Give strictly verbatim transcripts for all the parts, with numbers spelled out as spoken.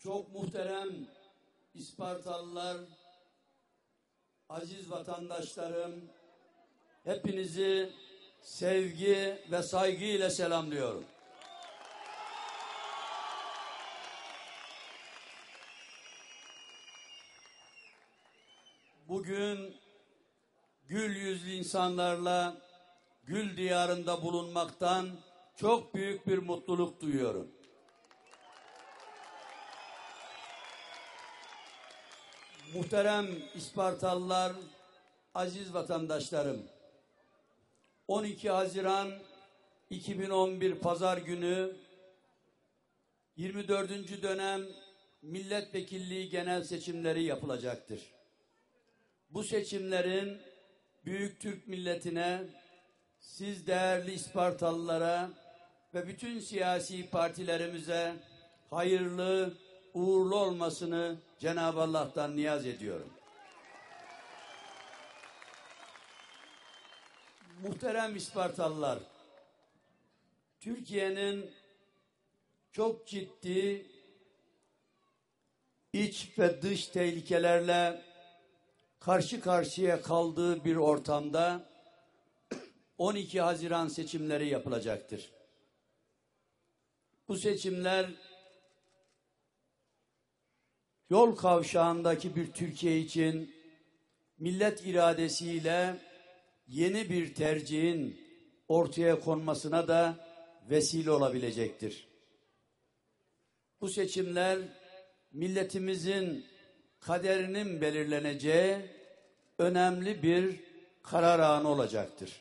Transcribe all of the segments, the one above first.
Çok muhterem İspartalılar, aziz vatandaşlarım, hepinizi sevgi ve saygıyla selamlıyorum. Bugün gül yüzlü insanlarla gül diyarında bulunmaktan çok büyük bir mutluluk duyuyorum. Muhterem İspartalılar, aziz vatandaşlarım, on iki Haziran iki bin on bir Pazar günü yirmi dördüncü dönem milletvekilliği genel seçimleri yapılacaktır. Bu seçimlerin büyük Türk milletine, siz değerli İspartalılara ve bütün siyasi partilerimize hayırlı, uğurlu olmasını Cenab-ı Allah'tan niyaz ediyorum. Muhterem İspartalılar, Türkiye'nin çok ciddi iç ve dış tehlikelerle karşı karşıya kaldığı bir ortamda on iki Haziran seçimleri yapılacaktır. Bu seçimler yol kavşağındaki bir Türkiye için millet iradesiyle yeni bir tercihin ortaya konmasına da vesile olabilecektir. Bu seçimler milletimizin kaderinin belirleneceği önemli bir karar anı olacaktır.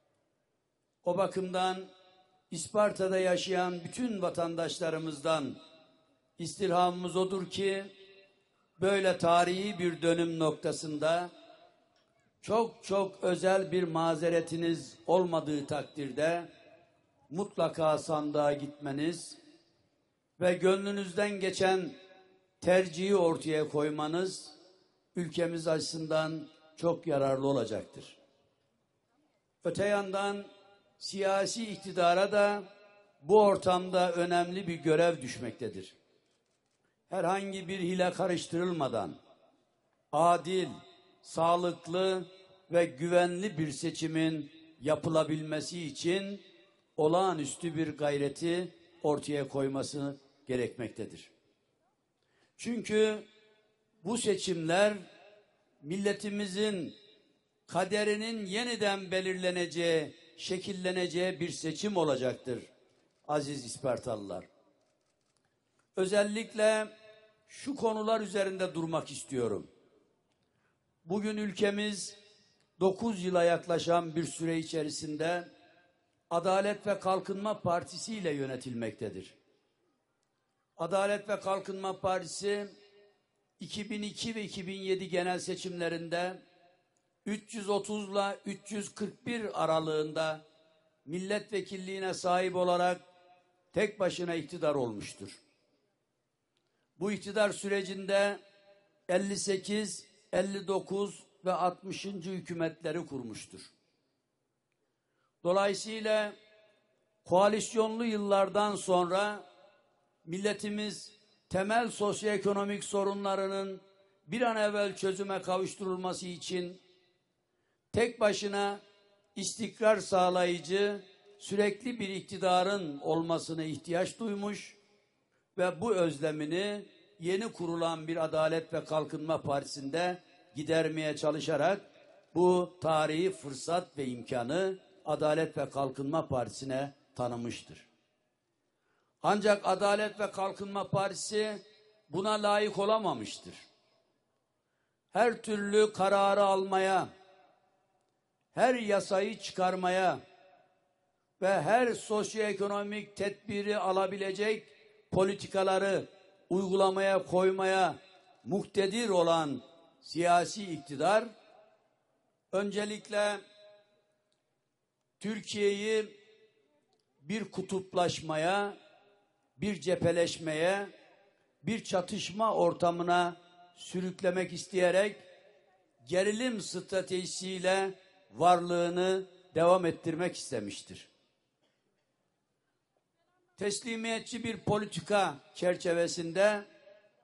O bakımdan İsparta'da yaşayan bütün vatandaşlarımızdan istirhamımız odur ki böyle tarihi bir dönüm noktasında çok çok özel bir mazeretiniz olmadığı takdirde mutlaka sandığa gitmeniz ve gönlünüzden geçen tercihi ortaya koymanız ülkemiz açısından çok yararlı olacaktır. Öte yandan siyasi iktidara da bu ortamda önemli bir görev düşmektedir. Herhangi bir hile karıştırılmadan adil, sağlıklı ve güvenli bir seçimin yapılabilmesi için olağanüstü bir gayreti ortaya koyması gerekmektedir. Çünkü bu seçimler milletimizin kaderinin yeniden belirleneceği, şekilleneceği bir seçim olacaktır aziz İspartalılar. Özellikle şu konular üzerinde durmak istiyorum. Bugün ülkemiz dokuz yıla yaklaşan bir süre içerisinde Adalet ve Kalkınma Partisi ile yönetilmektedir. Adalet ve Kalkınma Partisi iki bin iki ve iki bin yedi genel seçimlerinde üç yüz otuz ile üç yüz kırk bir aralığında milletvekilliğine sahip olarak tek başına iktidar olmuştur. Bu iktidar sürecinde elli sekiz, elli dokuz ve altmışıncı hükümetleri kurmuştur. Dolayısıyla koalisyonlu yıllardan sonra milletimiz temel sosyoekonomik sorunlarının bir an evvel çözüme kavuşturulması için tek başına istikrar sağlayıcı sürekli bir iktidarın olmasına ihtiyaç duymuş ve bu özlemini yeni kurulan bir Adalet ve Kalkınma Partisi'nde gidermeye çalışarak bu tarihi fırsat ve imkanı Adalet ve Kalkınma Partisi'ne tanımıştır. Ancak Adalet ve Kalkınma Partisi buna layık olamamıştır. Her türlü kararı almaya, her yasayı çıkarmaya ve her sosyoekonomik tedbiri alabilecek politikaları uygulamaya koymaya muktedir olan siyasi iktidar, öncelikle Türkiye'yi bir kutuplaşmaya, bir cepheleşmeye, bir çatışma ortamına sürüklemek isteyerek gerilim stratejisiyle varlığını devam ettirmek istemiştir. Teslimiyetçi bir politika çerçevesinde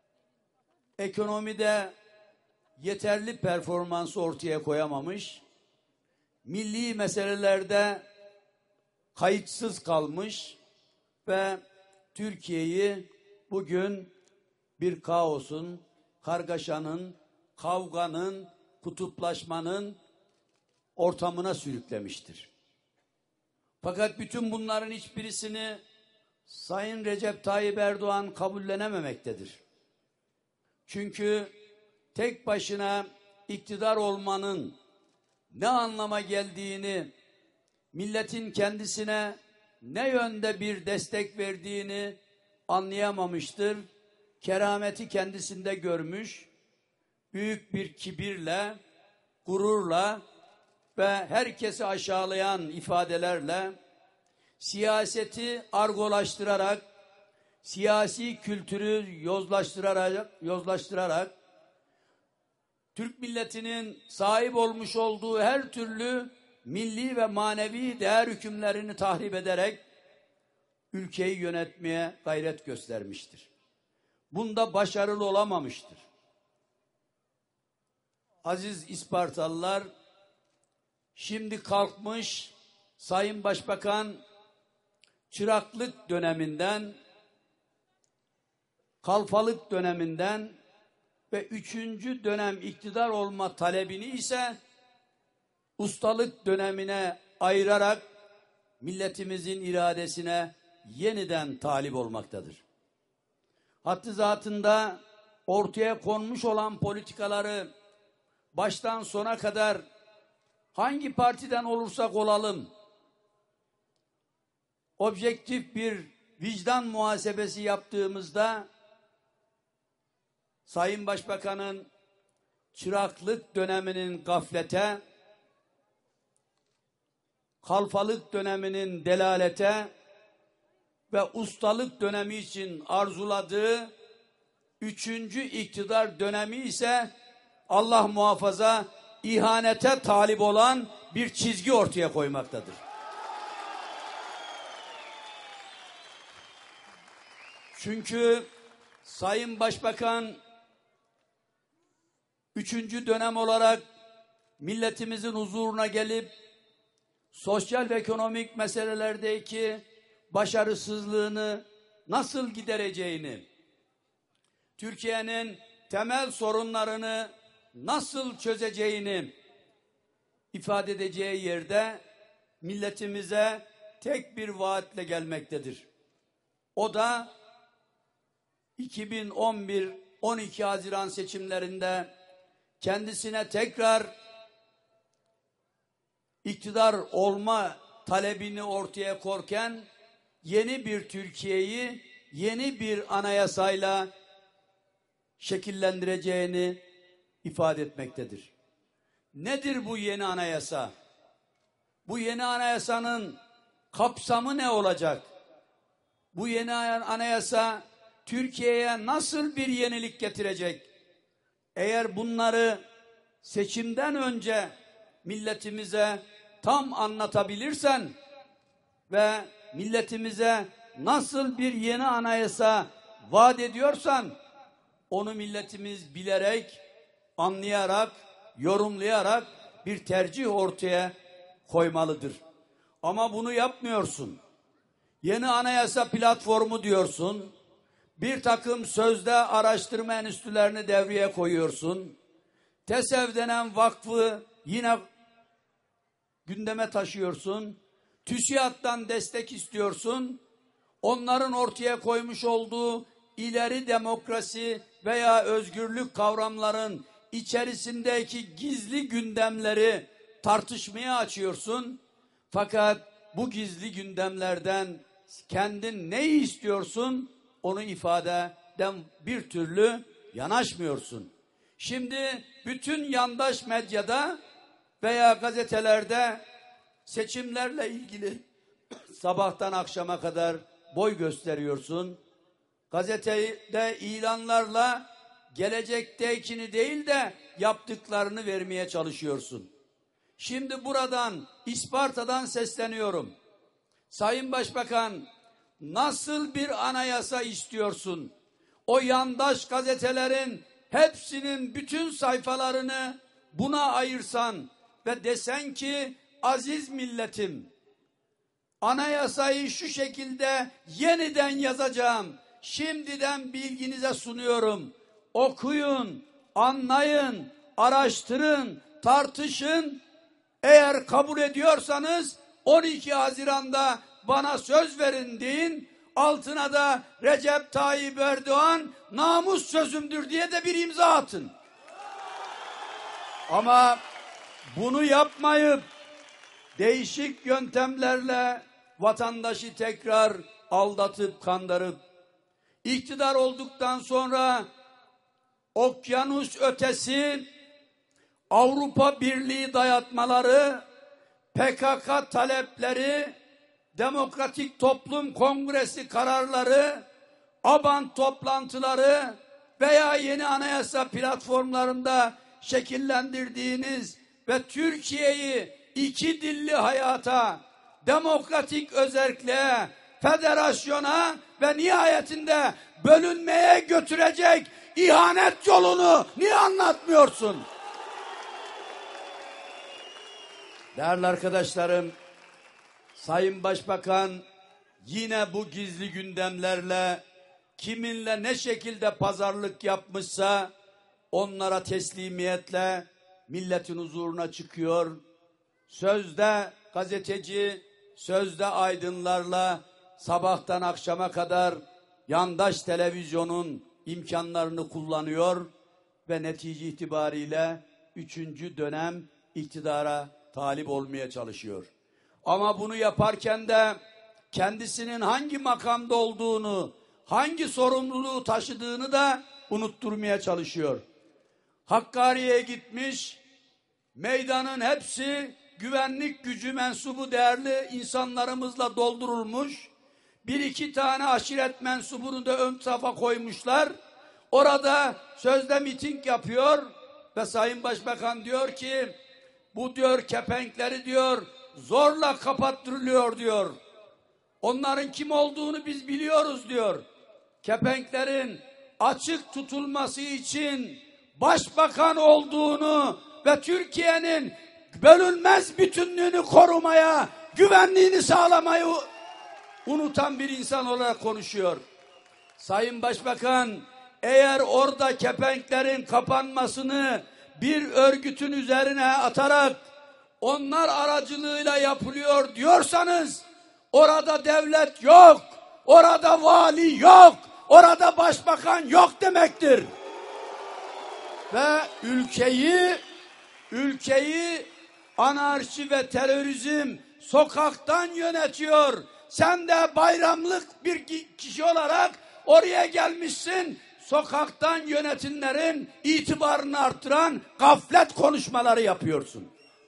ekonomide yeterli performansı ortaya koyamamış, milli meselelerde kayıtsız kalmış ve Türkiye'yi bugün bir kaosun, kargaşanın, kavganın, kutuplaşmanın ortamına sürüklemiştir. Fakat bütün bunların hiçbirisini Sayın Recep Tayyip Erdoğan kabullenememektedir. Çünkü tek başına iktidar olmanın ne anlama geldiğini, milletin kendisine ne yönde bir destek verdiğini anlayamamıştır. Kerameti kendisinde görmüş, büyük bir kibirle, gururla ve herkesi aşağılayan ifadelerle siyaseti argolaştırarak, siyasi kültürü yozlaştırarak, yozlaştırarak Türk milletinin sahip olmuş olduğu her türlü milli ve manevi değer hükümlerini tahrip ederek ülkeyi yönetmeye gayret göstermiştir. Bunda başarılı olamamıştır. Aziz İspartalılar, şimdi kalkmış Sayın Başbakan çıraklık döneminden, kalfalık döneminden ve üçüncü dönem iktidar olma talebini ise ustalık dönemine ayırarak milletimizin iradesine yeniden talip olmaktadır. Hattı zatında ortaya konmuş olan politikaları baştan sona kadar hangi partiden olursak olalım objektif bir vicdan muhasebesi yaptığımızda Sayın Başbakan'ın çıraklık döneminin gaflete, kalfalık döneminin delalete ve ustalık dönemi için arzuladığı üçüncü iktidar dönemi ise Allah muhafaza ihanete talip olan bir çizgi ortaya koymaktadır. Çünkü Sayın Başbakan üçüncü dönem olarak milletimizin huzuruna gelip sosyal ve ekonomik meselelerdeki başarısızlığını nasıl gidereceğini, Türkiye'nin temel sorunlarını nasıl çözeceğini ifade edeceği yerde milletimize tek bir vaatle gelmektedir. O da iki bin on bir on iki Haziran seçimlerinde kendisine tekrar iktidar olma talebini ortaya korken yeni bir Türkiye'yi yeni bir anayasayla şekillendireceğini ifade etmektedir. Nedir bu yeni anayasa? Bu yeni anayasanın kapsamı ne olacak? Bu yeni anayasa Türkiye'ye nasıl bir yenilik getirecek? Eğer bunları seçimden önce milletimize tam anlatabilirsen ve milletimize nasıl bir yeni anayasa vaat ediyorsan onu milletimiz bilerek, anlayarak, yorumlayarak bir tercih ortaya koymalıdır. Ama bunu yapmıyorsun. Yeni anayasa platformu diyorsun. Bir takım sözde araştırma enstitülerini devreye koyuyorsun. TESEV denen vakfı yine gündeme taşıyorsun. TÜSİAD'dan destek istiyorsun. Onların ortaya koymuş olduğu ileri demokrasi veya özgürlük kavramların içerisindeki gizli gündemleri tartışmaya açıyorsun. Fakat bu gizli gündemlerden kendin neyi istiyorsun onu ifadeden bir türlü yanaşmıyorsun. Şimdi bütün yandaş medyada veya gazetelerde seçimlerle ilgili sabahtan akşama kadar boy gösteriyorsun. Gazetede ilanlarla gelecektekini değil de yaptıklarını vermeye çalışıyorsun. Şimdi buradan İsparta'dan sesleniyorum. Sayın Başbakan, nasıl bir anayasa istiyorsun? O yandaş gazetelerin hepsinin bütün sayfalarını buna ayırsan ve desen ki aziz milletim, anayasayı şu şekilde yeniden yazacağım, şimdiden bilginize sunuyorum, okuyun, anlayın, araştırın, tartışın, eğer kabul ediyorsanız on iki Haziran'da bana söz verin deyin, altına da Recep Tayyip Erdoğan namus sözümdür diye de bir imza atın. Ama bunu yapmayıp değişik yöntemlerle vatandaşı tekrar aldatıp kandırıp iktidar olduktan sonra okyanus ötesi Avrupa Birliği dayatmaları, P K K talepleri, Demokratik Toplum Kongresi kararları, ABAN toplantıları veya yeni anayasa platformlarında şekillendirdiğiniz ve Türkiye'yi iki dilli hayata, demokratik özerkliğe, federasyona ve nihayetinde bölünmeye götürecek ihanet yolunu niye anlatmıyorsun? Değerli arkadaşlarım, Sayın Başbakan yine bu gizli gündemlerle kiminle ne şekilde pazarlık yapmışsa onlara teslimiyetle milletin huzuruna çıkıyor. Sözde gazeteci, sözde aydınlarla sabahtan akşama kadar yandaş televizyonun imkanlarını kullanıyor ve netice itibariyle üçüncü dönem iktidara talip olmaya çalışıyor. Ama bunu yaparken de kendisinin hangi makamda olduğunu, hangi sorumluluğu taşıdığını da unutturmaya çalışıyor. Hakkari'ye gitmiş, meydanın hepsi güvenlik gücü mensubu değerli insanlarımızla doldurulmuş. Bir iki tane aşiret mensubunu da ön safa koymuşlar. Orada sözde miting yapıyor ve Sayın Başbakan diyor ki bu diyor kepenkleri diyor zorla kapattırılıyor diyor. Onların kim olduğunu biz biliyoruz diyor. Kepenklerin açık tutulması için başbakan olduğunu ve Türkiye'nin bölünmez bütünlüğünü korumaya, güvenliğini sağlamayı unutan bir insan olarak konuşuyor. Sayın Başbakan, eğer orada kepenklerin kapanmasını bir örgütün üzerine atarak onlar aracılığıyla yapılıyor diyorsanız orada devlet yok, orada vali yok, orada başbakan yok demektir. Ve ülkeyi ülkeyi anarşi ve terörizm sokaktan yönetiyor. Sen de bayramlık bir kişi olarak oraya gelmişsin. Sokaktan yönetimlerin itibarını artıran gaflet konuşmaları yapıyorsun.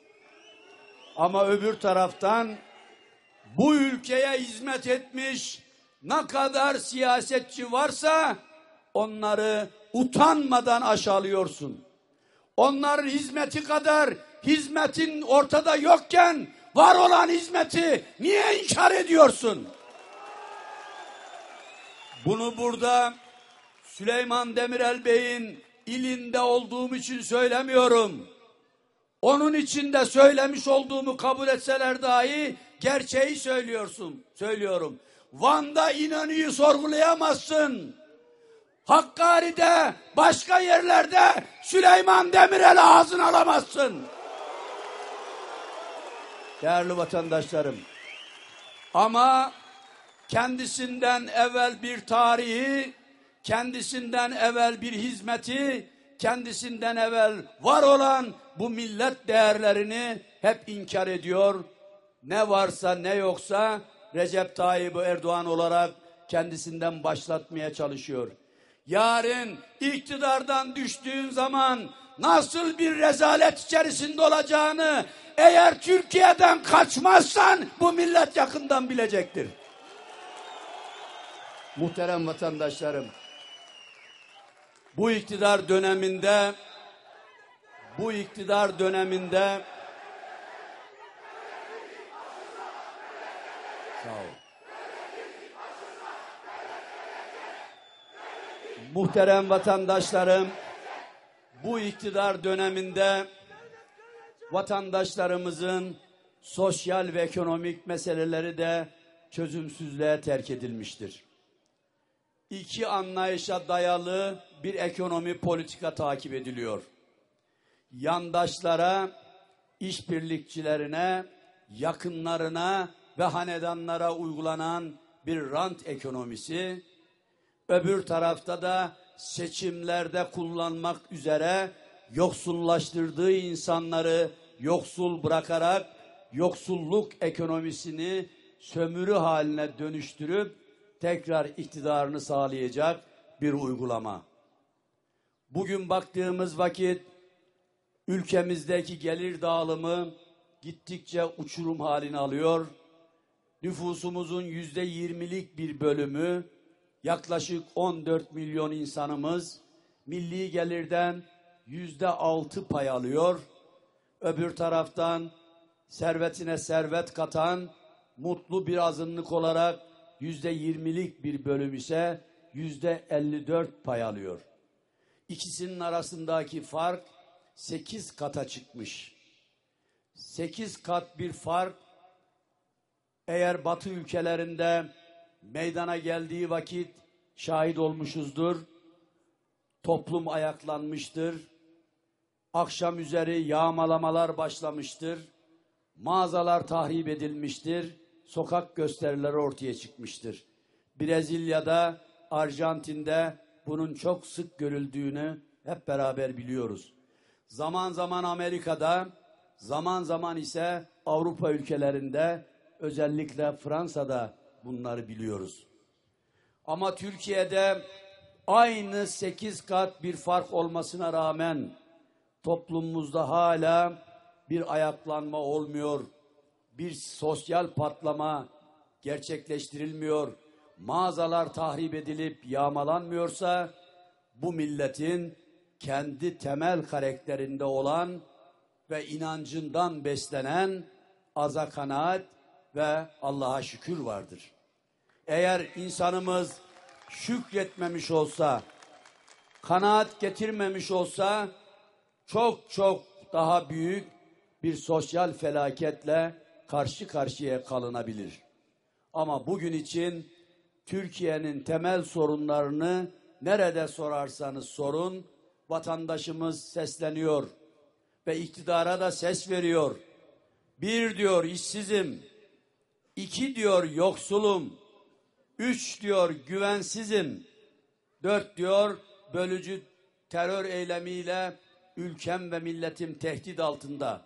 Ama öbür taraftan bu ülkeye hizmet etmiş ne kadar siyasetçi varsa onları utanmadan aşağılıyorsun. Onların hizmeti kadar hizmetin ortada yokken var olan hizmeti niye inkar ediyorsun? Bunu burada Süleyman Demirel Bey'in ilinde olduğum için söylemiyorum. Onun için de söylemiş olduğumu kabul etseler dahi gerçeği söylüyorsun, söylüyorum. Van'da İnönü'yü sorgulayamazsın. Hakkari'de, başka yerlerde Süleyman Demirel'i ağzına alamazsın. Değerli vatandaşlarım, ama kendisinden evvel bir tarihi, kendisinden evvel bir hizmeti, kendisinden evvel var olan bu millet değerlerini hep inkar ediyor. Ne varsa ne yoksa Recep Tayyip Erdoğan olarak kendisinden başlatmaya çalışıyor. Yarın iktidardan düştüğün zaman nasıl bir rezalet içerisinde olacağını eğer Türkiye'den kaçmazsan bu millet yakından bilecektir. Muhterem vatandaşlarım, bu iktidar döneminde bu iktidar döneminde sağ ol. Muhterem vatandaşlarım, bu iktidar döneminde vatandaşlarımızın sosyal ve ekonomik meseleleri de çözümsüzlüğe terk edilmiştir. İki anlayışa dayalı bir ekonomi politika takip ediliyor. Yandaşlara, işbirlikçilerine, yakınlarına ve hanedanlara uygulanan bir rant ekonomisi, öbür tarafta da seçimlerde kullanmak üzere yoksullaştırdığı insanları yoksul bırakarak yoksulluk ekonomisini sömürü haline dönüştürüp tekrar iktidarını sağlayacak bir uygulama. Bugün baktığımız vakit ülkemizdeki gelir dağılımı gittikçe uçurum halini alıyor. Nüfusumuzun yüzde yirmilik bir bölümü, yaklaşık on dört milyon insanımız milli gelirden yüzde altı pay alıyor. Öbür taraftan servetine servet katan mutlu bir azınlık olarak yüzde yirmilik bir bölüm ise yüzde elli dört pay alıyor. İkisinin arasındaki fark sekiz kata çıkmış. Sekiz kat bir fark eğer Batı ülkelerinde meydana geldiği vakit şahit olmuşuzdur. Toplum ayaklanmıştır. Akşam üzeri yağmalamalar başlamıştır. Mağazalar tahrip edilmiştir. Sokak gösterileri ortaya çıkmıştır. Brezilya'da, Arjantin'de bunun çok sık görüldüğünü hep beraber biliyoruz. Zaman zaman Amerika'da, zaman zaman ise Avrupa ülkelerinde, özellikle Fransa'da bunları biliyoruz. Ama Türkiye'de aynı sekiz kat bir fark olmasına rağmen toplumumuzda hala bir ayaklanma olmuyor. Bir sosyal patlama gerçekleştirilmiyor. Mağazalar tahrip edilip yağmalanmıyorsa bu milletin kendi temel karakterinde olan ve inancından beslenen aza kanaat ve Allah'a şükür vardır. Eğer insanımız şükretmemiş olsa, kanaat getirmemiş olsa çok çok daha büyük bir sosyal felaketle karşı karşıya kalınabilir. Ama bugün için Türkiye'nin temel sorunlarını nerede sorarsanız sorun, vatandaşımız sesleniyor ve iktidara da ses veriyor. Bir diyor işsizim, iki diyor yoksulum, üç diyor güvensizim, dört diyor bölücü terör eylemiyle ülkem ve milletim tehdit altında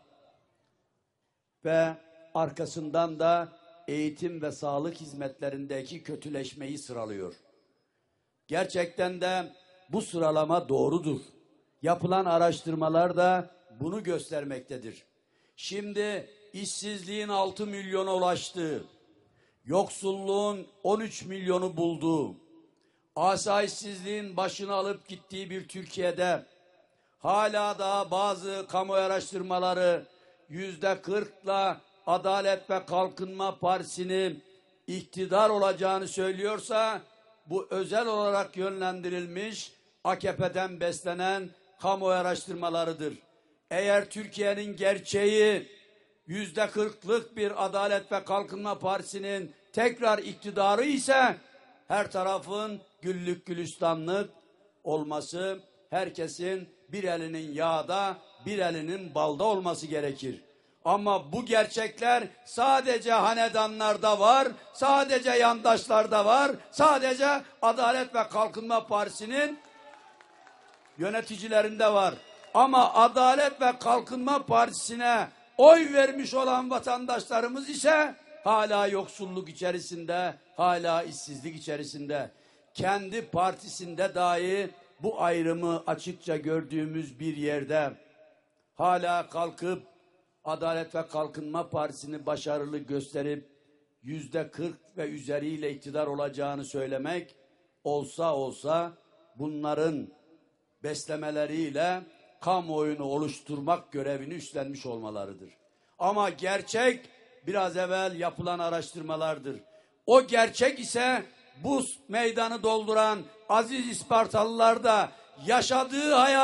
ve arkasından da eğitim ve sağlık hizmetlerindeki kötüleşmeyi sıralıyor. Gerçekten de bu sıralama doğrudur. Yapılan araştırmalar da bunu göstermektedir. Şimdi işsizliğin altı milyona ulaştığı, yoksulluğun on üç milyonu bulduğu, asayişsizliğin başını alıp gittiği bir Türkiye'de hala da bazı kamu araştırmaları yüzde kırkla Adalet ve Kalkınma Partisi'nin iktidar olacağını söylüyorsa bu özel olarak yönlendirilmiş A K P'den beslenen kamu araştırmalarıdır. Eğer Türkiye'nin gerçeği yüzde kırklık bir Adalet ve Kalkınma Partisi'nin tekrar iktidarı ise her tarafın güllük gülistanlık olması, herkesin bir elinin yağda, bir elinin balda olması gerekir. Ama bu gerçekler sadece hanedanlarda var, sadece yandaşlarda var, sadece Adalet ve Kalkınma Partisi'nin yöneticilerinde var. Ama Adalet ve Kalkınma Partisi'ne oy vermiş olan vatandaşlarımız ise hala yoksulluk içerisinde, hala işsizlik içerisinde. Kendi partisinde dahi bu ayrımı açıkça gördüğümüz bir yerde hala kalkıp Adalet ve Kalkınma Partisi'ni başarılı gösterip yüzde kırk ve üzeriyle iktidar olacağını söylemek olsa olsa bunların beslemeleriyle kamuoyunu oluşturmak görevini üstlenmiş olmalarıdır. Ama gerçek biraz evvel yapılan araştırmalardır. O gerçek ise bu meydanı dolduran aziz İspartalılar da yaşadığı hayat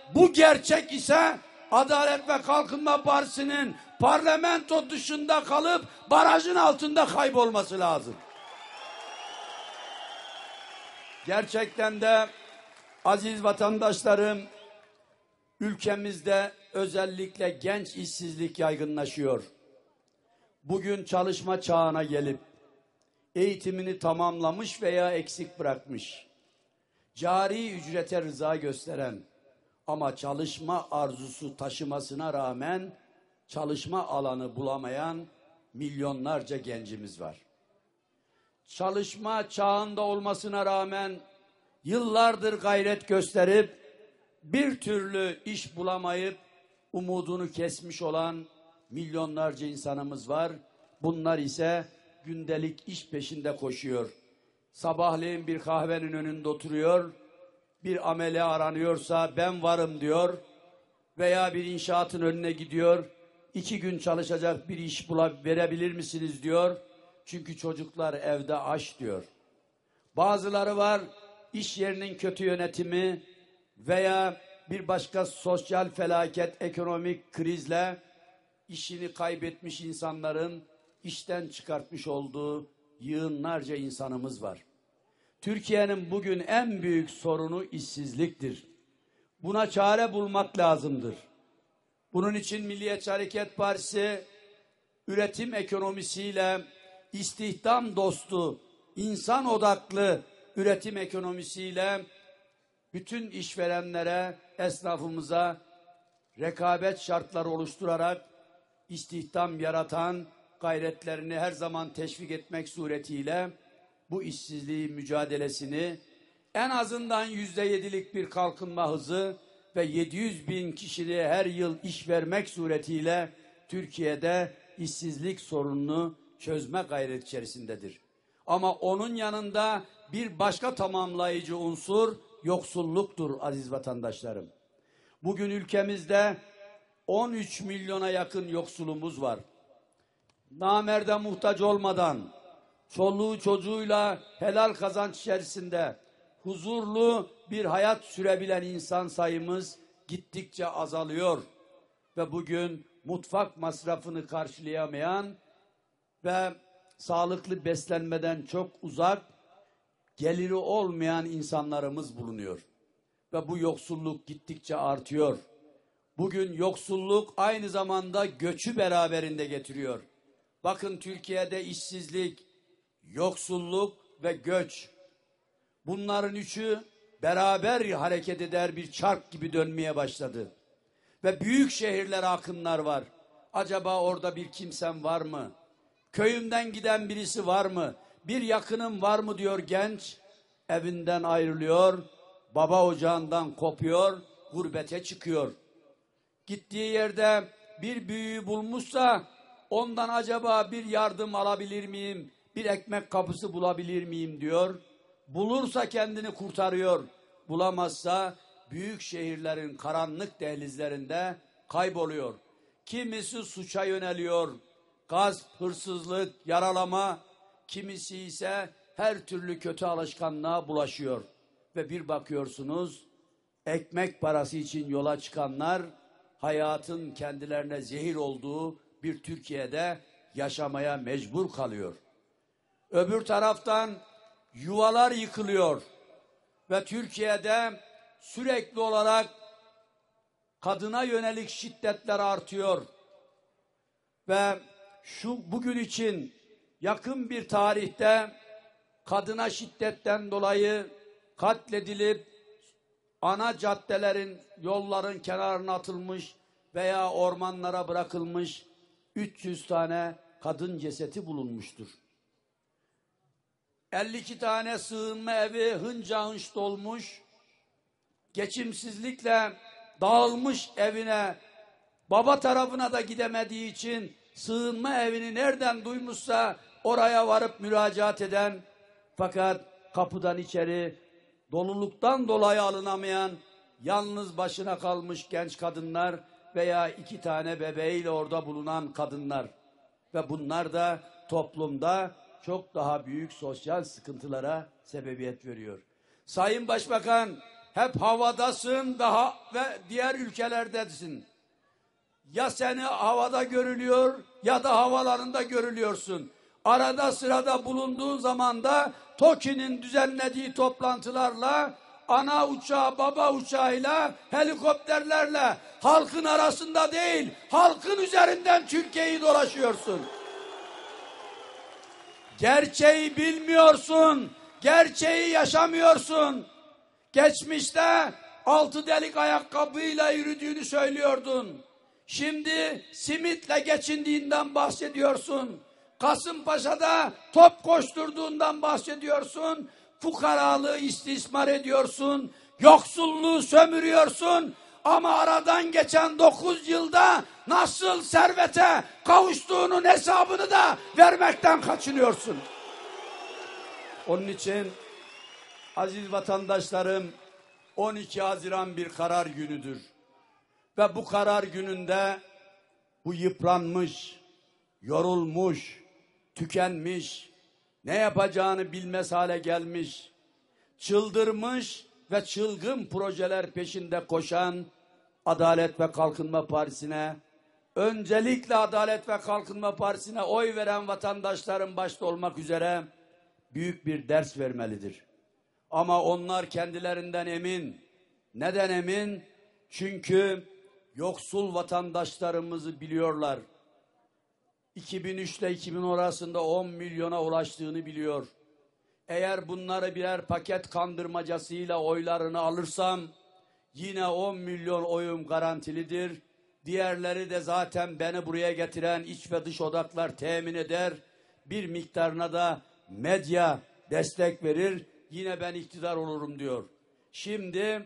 Bu gerçek ise Adalet ve Kalkınma Partisi'nin parlamento dışında kalıp barajın altında kaybolması lazım. Gerçekten de aziz vatandaşlarım, ülkemizde özellikle genç işsizlik yaygınlaşıyor. Bugün çalışma çağına gelip eğitimini tamamlamış veya eksik bırakmış, cari ücrete rıza gösteren ama çalışma arzusu taşımasına rağmen çalışma alanı bulamayan milyonlarca gencimiz var. Çalışma çağında olmasına rağmen yıllardır gayret gösterip bir türlü iş bulamayıp umudunu kesmiş olan milyonlarca insanımız var. Bunlar ise gündelik iş peşinde koşuyor. Sabahleyin bir kahvenin önünde oturuyor, bir amele aranıyorsa ben varım diyor veya bir inşaatın önüne gidiyor, iki gün çalışacak bir iş bula verebilir misiniz diyor. Çünkü çocuklar evde aç diyor. Bazıları var, iş yerinin kötü yönetimi veya bir başka sosyal felaket, ekonomik krizle işini kaybetmiş insanların işten çıkartmış olduğu yığınlarca insanımız var. Türkiye'nin bugün en büyük sorunu işsizliktir. Buna çare bulmak lazımdır. Bunun için Milliyetçi Hareket Partisi üretim ekonomisiyle istihdam dostu, insan odaklı üretim ekonomisiyle bütün işverenlere, esnafımıza rekabet şartları oluşturarak istihdam yaratan gayretlerini her zaman teşvik etmek suretiyle bu işsizliği mücadelesini en azından yüzde yedilik bir kalkınma hızı ve yedi yüz bin kişiliğe her yıl iş vermek suretiyle Türkiye'de işsizlik sorununu çözme gayret içerisindedir. Ama onun yanında bir başka tamamlayıcı unsur yoksulluktur aziz vatandaşlarım. Bugün ülkemizde on üç milyona yakın yoksulumuz var. Namerde muhtaç olmadan, çoluğu çocuğuyla helal kazanç içerisinde huzurlu bir hayat sürebilen insan sayımız gittikçe azalıyor. Ve bugün mutfak masrafını karşılayamayan ve sağlıklı beslenmeden çok uzak, geliri olmayan insanlarımız bulunuyor. Ve bu yoksulluk gittikçe artıyor. Bugün yoksulluk aynı zamanda göçü beraberinde getiriyor. Bakın Türkiye'de işsizlik, yoksulluk ve göç. Bunların üçü beraber hareket eder bir çark gibi dönmeye başladı. Ve büyük şehirlere akınlar var. Acaba orada bir kimsem var mı? Köyümden giden birisi var mı? Bir yakınım var mı diyor genç. Evinden ayrılıyor, baba ocağından kopuyor, gurbete çıkıyor. Gittiği yerde bir büyüğü bulmuşsa ondan acaba bir yardım alabilir miyim? Bir ekmek kapısı bulabilir miyim diyor. Bulursa kendini kurtarıyor. Bulamazsa büyük şehirlerin karanlık dehlizlerinde kayboluyor. Kimisi suça yöneliyor. Gasp, hırsızlık, yaralama. Kimisi ise her türlü kötü alışkanlığa bulaşıyor. Ve bir bakıyorsunuz ekmek parası için yola çıkanlar hayatın kendilerine zehir olduğu bir Türkiye'de yaşamaya mecbur kalıyor. Öbür taraftan yuvalar yıkılıyor ve Türkiye'de sürekli olarak kadına yönelik şiddetler artıyor. Ve şu bugün için yakın bir tarihte kadına şiddetten dolayı katledilip ana caddelerin, yolların kenarına atılmış veya ormanlara bırakılmış üç yüz tane kadın cesedi bulunmuştur. elli iki tane sığınma evi hınca hınç dolmuş, geçimsizlikle dağılmış evine, baba tarafına da gidemediği için sığınma evini nereden duymuşsa oraya varıp müracaat eden, fakat kapıdan içeri doluluktan dolayı alınamayan, yalnız başına kalmış genç kadınlar veya iki tane bebeğiyle orada bulunan kadınlar. Ve bunlar da toplumda çok daha büyük sosyal sıkıntılara sebebiyet veriyor. Sayın Başbakan, hep havadasın ve, ha ve diğer ülkelerdesin. Ya seni havada görülüyor ya da havalarında görülüyorsun. Arada sırada bulunduğun zaman da TOKİ'nin düzenlediği toplantılarla, ana uçağı, baba uçağıyla, helikopterlerle halkın arasında değil, halkın üzerinden Türkiye'yi dolaşıyorsun. Gerçeği bilmiyorsun, gerçeği yaşamıyorsun. Geçmişte altı delik ayakkabıyla yürüdüğünü söylüyordun. Şimdi simitle geçindiğinden bahsediyorsun. Kasımpaşa'da top koşturduğundan bahsediyorsun. Fukaralığı istismar ediyorsun. Yoksulluğu sömürüyorsun. Ama aradan geçen dokuz yılda nasıl servete kavuştuğunun hesabını da vermekten kaçınıyorsun. Onun için aziz vatandaşlarım, on iki Haziran bir karar günüdür. Ve bu karar gününde bu yıpranmış, yorulmuş, tükenmiş, ne yapacağını bilmez hale gelmiş, çıldırmış ve çılgın projeler peşinde koşan Adalet ve Kalkınma Partisi'ne, öncelikle Adalet ve Kalkınma Partisi'ne oy veren vatandaşların başta olmak üzere büyük bir ders vermelidir. Ama onlar kendilerinden emin. Neden emin? Çünkü yoksul vatandaşlarımızı biliyorlar. iki bin üç ile iki bin on arasında on milyona ulaştığını biliyor. Eğer bunları birer paket kandırmacasıyla oylarını alırsam yine on milyon oyum garantilidir. Diğerleri de zaten beni buraya getiren iç ve dış odaklar temin eder. Bir miktarına da medya destek verir. Yine ben iktidar olurum diyor. Şimdi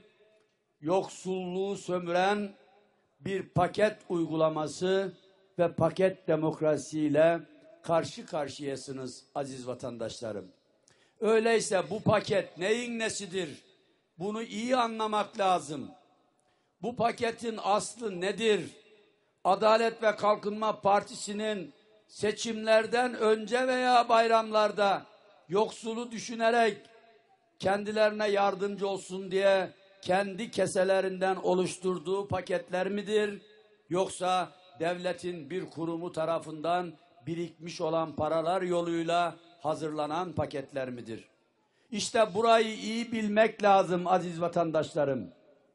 yoksulluğu sömüren bir paket uygulaması ve paket demokrasiyle karşı karşıyasınız aziz vatandaşlarım. Öyleyse bu paket neyin nesidir? Bunu iyi anlamak lazım. Bu paketin aslı nedir? Adalet ve Kalkınma Partisi'nin seçimlerden önce veya bayramlarda yoksulu düşünerek kendilerine yardımcı olsun diye kendi keselerinden oluşturduğu paketler midir? Yoksa devletin bir kurumu tarafından birikmiş olan paralar yoluyla hazırlanan paketler midir? İşte burayı iyi bilmek lazım aziz vatandaşlarım.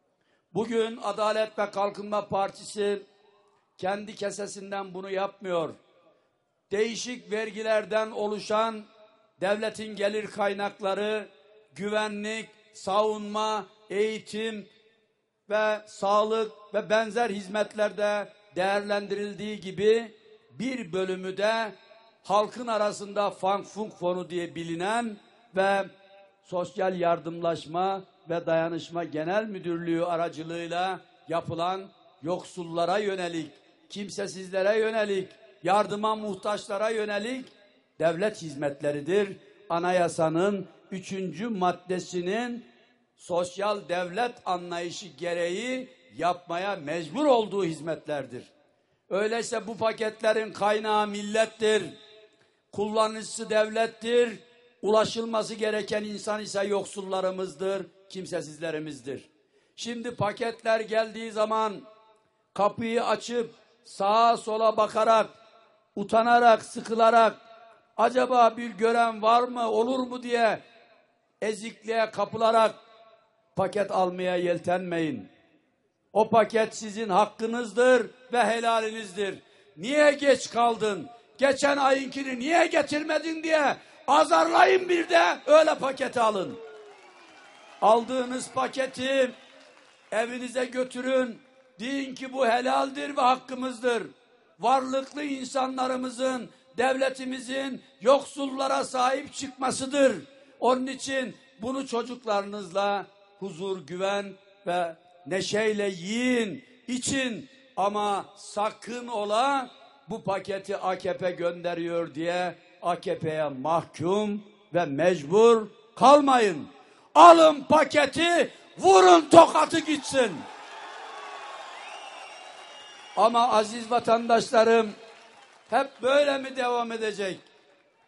Bugün Adalet ve Kalkınma Partisi kendi kesesinden bunu yapmıyor. Değişik vergilerden oluşan devletin gelir kaynakları, güvenlik, savunma, eğitim ve sağlık ve benzer hizmetlerde değerlendirildiği gibi bir bölümü de halkın arasında Fang-Fung Fonu diye bilinen ve Sosyal Yardımlaşma ve Dayanışma Genel Müdürlüğü aracılığıyla yapılan yoksullara yönelik, kimsesizlere yönelik, yardıma muhtaçlara yönelik devlet hizmetleridir. Anayasanın üçüncü maddesinin sosyal devlet anlayışı gereği yapmaya mecbur olduğu hizmetlerdir. Öyleyse bu paketlerin kaynağı millettir, kullanıcısı devlettir, ulaşılması gereken insan ise yoksullarımızdır, kimsesizlerimizdir. Şimdi paketler geldiği zaman kapıyı açıp sağa sola bakarak, utanarak, sıkılarak, acaba bir gören var mı, olur mu diye ezikliğe kapılarak paket almaya yeltenmeyin. O paket sizin hakkınızdır ve helalinizdir. Niye geç kaldın? Geçen ayınkini niye getirmedin diye azarlayın, bir de öyle paketi alın. Aldığınız paketi evinize götürün. Deyin ki bu helaldir ve hakkımızdır. Varlıklı insanlarımızın, devletimizin yoksullara sahip çıkmasıdır. Onun için bunu çocuklarınızla huzur, güven ve neşeyle yiyin, için, ama sakın ola bu paketi A K P gönderiyor diye A K P'ye mahkum ve mecbur kalmayın. Alın paketi, vurun tokatı gitsin. Ama aziz vatandaşlarım, hep böyle mi devam edecek?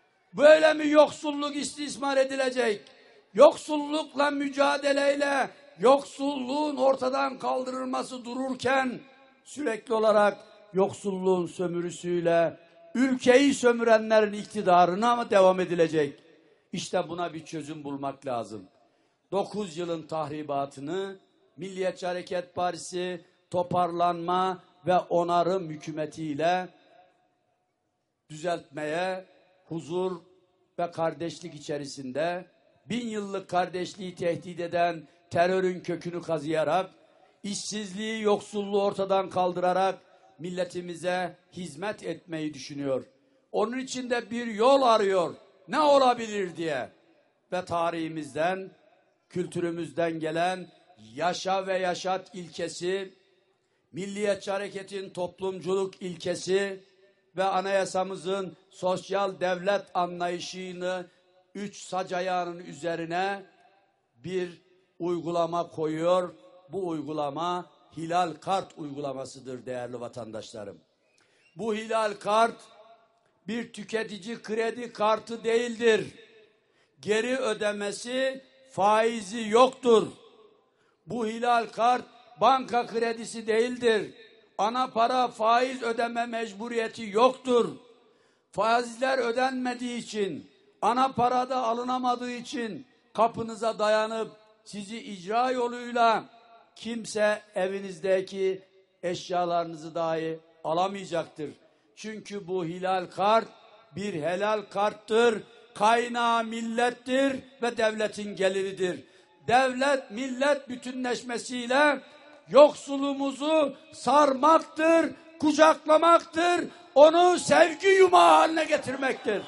Böyle mi yoksulluk istismar edilecek? Yoksullukla mücadeleyle yoksulluğun ortadan kaldırılması dururken sürekli olarak yoksulluğun sömürüsüyle ülkeyi sömürenlerin iktidarına mı devam edilecek? İşte buna bir çözüm bulmak lazım. dokuz yılın tahribatını Milliyetçi Hareket Partisi toparlanma ve onarım hükümetiyle düzeltmeye, huzur ve kardeşlik içerisinde bin yıllık kardeşliği tehdit eden terörün kökünü kazıyarak, işsizliği, yoksulluğu ortadan kaldırarak milletimize hizmet etmeyi düşünüyor. Onun için de bir yol arıyor. Ne olabilir diye. Ve tarihimizden, kültürümüzden gelen yaşa ve yaşat ilkesi, Milliyetçi Hareket'in toplumculuk ilkesi ve anayasamızın sosyal devlet anlayışını üç sac ayağının üzerine bir uygulama koyuyor. Bu uygulama Hilal Kart uygulamasıdır değerli vatandaşlarım. Bu Hilal Kart bir tüketici kredi kartı değildir. Geri ödemesi, faizi yoktur. Bu Hilal Kart banka kredisi değildir. Ana para faiz ödeme mecburiyeti yoktur. Faizler ödenmediği için, ana parada alınamadığı için kapınıza dayanıp sizi icra yoluyla kimse evinizdeki eşyalarınızı dahi alamayacaktır. Çünkü bu Hilal Kart bir helal karttır. Kaynağı millettir ve devletin geliridir. Devlet millet bütünleşmesiyle yoksulumuzu sarmaktır, kucaklamaktır, onu sevgi yumağı haline getirmektir.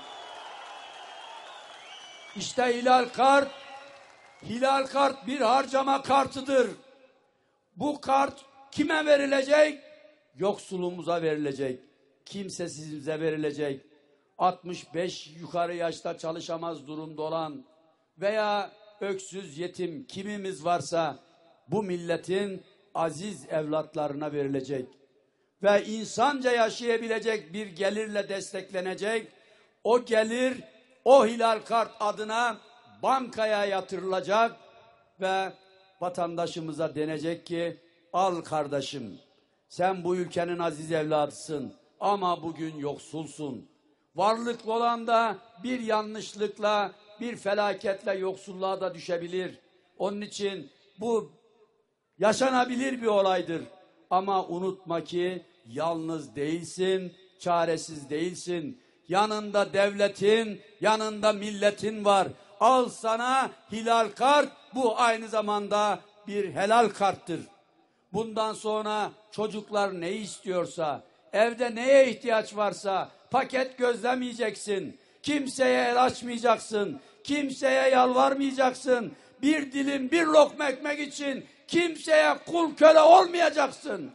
İşte Hilal Kart, Hilal Kart bir harcama kartıdır. Bu kart kime verilecek? Yoksulumuza verilecek. Kimsesizimize verilecek. altmış beş yukarı yaşta çalışamaz durumda olan veya öksüz, yetim kimimiz varsa bu milletin aziz evlatlarına verilecek ve insanca yaşayabilecek bir gelirle desteklenecek. O gelir o Hilal Kart adına bankaya yatırılacak ve vatandaşımıza denecek ki al kardeşim, sen bu ülkenin aziz evladısın ama bugün yoksulsun. Varlıklı olan da bir yanlışlıkla, bir felaketle yoksulluğa da düşebilir. Onun için bu yaşanabilir bir olaydır. Ama unutma ki yalnız değilsin, çaresiz değilsin. Yanında devletin, yanında milletin var. Al sana Hilal Kart, bu aynı zamanda bir helal karttır. Bundan sonra çocuklar ne istiyorsa, evde neye ihtiyaç varsa paket gözlemeyeceksin. Kimseye el açmayacaksın. Kimseye yalvarmayacaksın. Bir dilim bir lokma ekmek için kimseye kul köle olmayacaksın.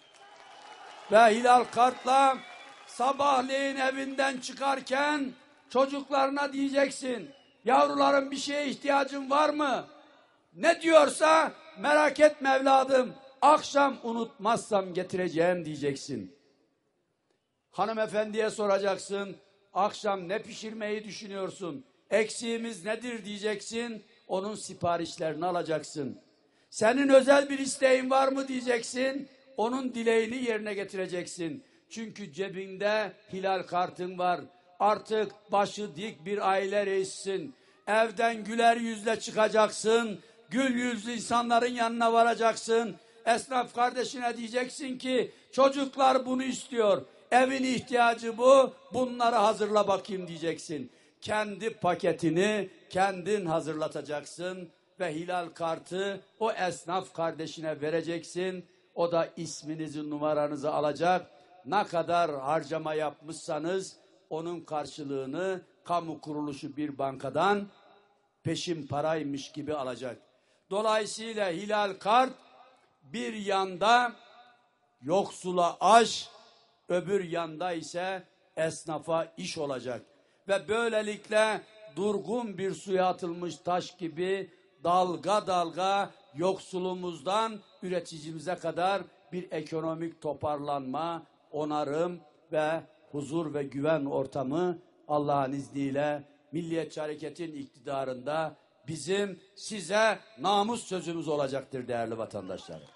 Ve Hilal Kart'la sabahleyin evinden çıkarken çocuklarına diyeceksin. Yavrularım bir şeye ihtiyacın var mı? Ne diyorsa merak etme evladım. Akşam unutmazsam getireceğim diyeceksin. Hanımefendiye soracaksın. Akşam ne pişirmeyi düşünüyorsun? Eksiğimiz nedir diyeceksin. Onun siparişlerini alacaksın. Senin özel bir isteğin var mı diyeceksin. Onun dileğini yerine getireceksin. Çünkü cebinde Hilal Kartın var. Artık başı dik bir aile reisisin. Evden güler yüzle çıkacaksın. Gül yüzlü insanların yanına varacaksın. Esnaf kardeşine diyeceksin ki çocuklar bunu istiyor. Evin ihtiyacı bu. Bunları hazırla bakayım diyeceksin. Kendi paketini kendin hazırlatacaksın ve Hilal Kartı o esnaf kardeşine vereceksin. O da isminizi, numaranızı alacak. Ne kadar harcama yapmışsanız onun karşılığını kamu kuruluşu bir bankadan peşin paraymış gibi alacak. Dolayısıyla Hilal Kart bir yanda yoksula aş, öbür yanda ise esnafa iş olacak. Ve böylelikle durgun bir suya atılmış taş gibi dalga dalga yoksulumuzdan üreticimize kadar bir ekonomik toparlanma, onarım ve huzur ve güven ortamı Allah'ın izniyle Milliyetçi Hareket'in iktidarında bizim size namus sözümüz olacaktır değerli vatandaşlarım.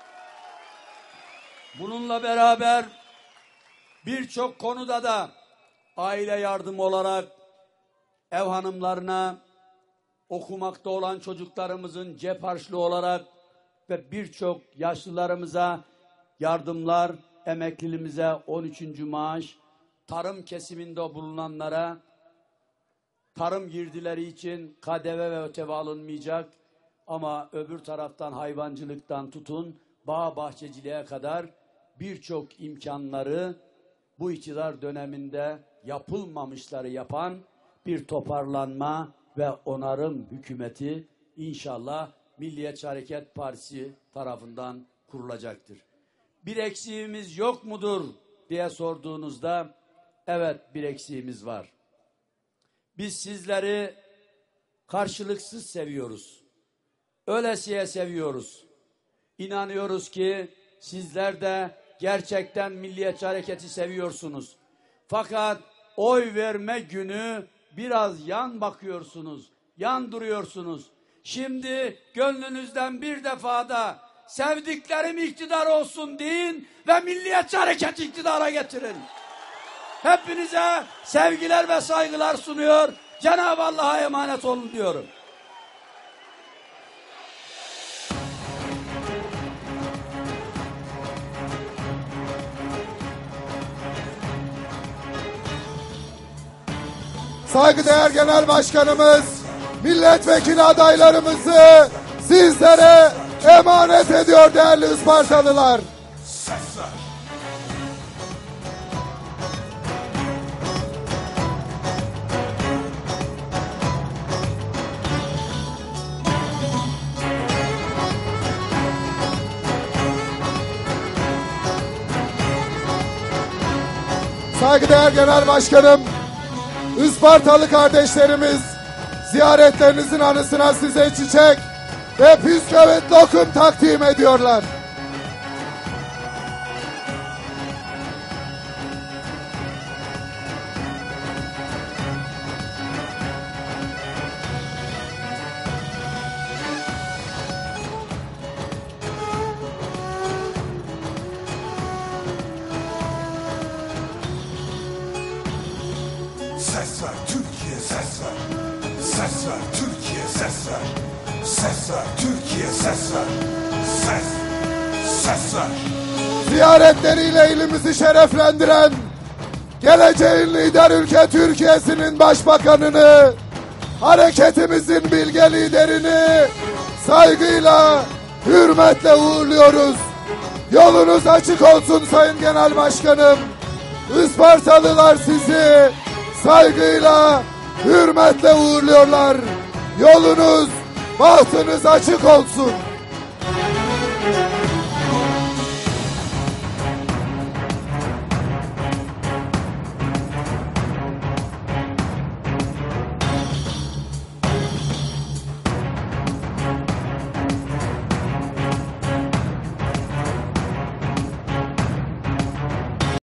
Bununla beraber birçok konuda da aile yardımı olarak ev hanımlarına, okumakta olan çocuklarımızın cep harçlığı olarak ve birçok yaşlılarımıza yardımlar, emekliliğimize on üçüncü maaş, tarım kesiminde bulunanlara tarım girdileri için K D V ve ÖTV alınmayacak ama öbür taraftan hayvancılıktan tutun bağ bahçeciliğe kadar birçok imkanları bu iktidar döneminde yapılmamışları yapan bir toparlanma ve onarım hükümeti inşallah Milliyetçi Hareket Partisi tarafından kurulacaktır. Bir eksiğimiz yok mudur diye sorduğunuzda evet bir eksiğimiz var. Biz sizleri karşılıksız seviyoruz. Ölesiye seviyoruz. İnanıyoruz ki sizler de gerçekten Milliyetçi Hareket'i seviyorsunuz. Fakat oy verme günü biraz yan bakıyorsunuz, yan duruyorsunuz. Şimdi gönlünüzden bir defada sevdiklerim iktidar olsun deyin ve Milliyetçi Hareket iktidara getirin. Hepinize sevgiler ve saygılar sunuyor. Cenab-ı Allah'a emanet olun diyorum. Saygıdeğer Genel Başkanımız, milletvekili adaylarımızı sizlere emanet ediyor değerli Ispartalılar. Saygıdeğer Genel Başkanım, Ispartalı kardeşlerimiz ziyaretlerinizin anısına size çiçek ve püsküvit lokum takdim ediyorlar. Ses ver Türkiye, ses ver. Ses ver Türkiye, ses ver. Ses ver Türkiye, ses ver. Ses, ses ver. Ziyaretleriyle ilimizi şereflendiren geleceğin lider ülke Türkiye'sinin başbakanını, hareketimizin bilge liderini saygıyla, hürmetle uğurluyoruz. Yolunuz açık olsun Sayın Genel Başkanım. Ispartalılar sizi saygıyla, hürmetle uğurluyorlar. Yolunuz, bahtınız açık olsun.